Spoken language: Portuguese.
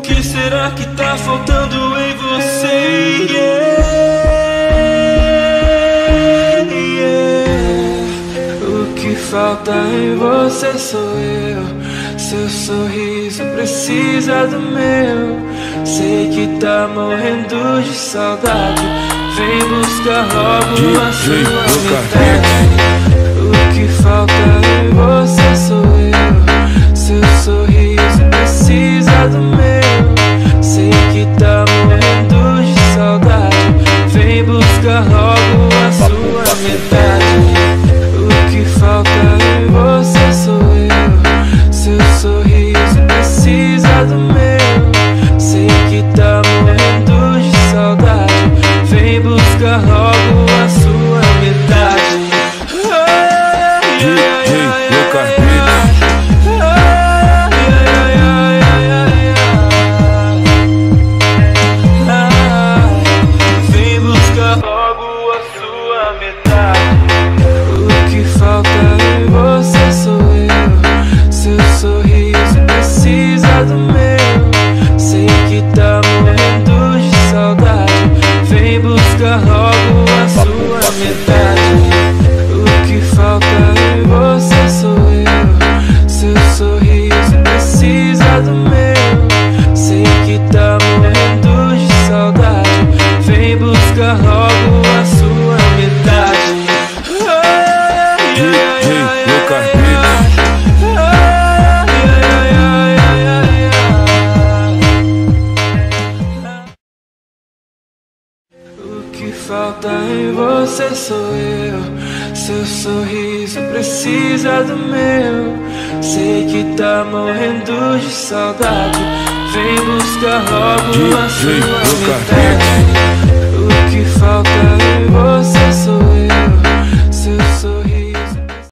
que será que tá faltando em você? O que falta em você sou eu. Seu sorriso precisa do meu. Sei que tá morrendo de saudade. Vem buscar logo a sua metade. O que falta em você sou eu. Seu sorriso precisa do meu. Sei que tá morrendo de saudade. Vem buscar logo a sua metade. O que falta em você sou eu. Seu sorriso precisa do meu. Sei que tá morrendo de saudade. Vem buscar logo a sua metade. Vem buscar logo a sua metade. O que falta em você sou eu. Seu sorriso precisa do meu. Sei que tá morrendo de saudade. Vem buscar logo a sua metade. O que falta em você sou eu. Seu sorriso precisa do meu. Sei que tá morrendo de saudade. Vem buscar logo a sua metade. O que falta em você sou eu. Seu sorriso precisa do meu. Sei que tá morrendo de saudade. Vem buscar logo a sua metade.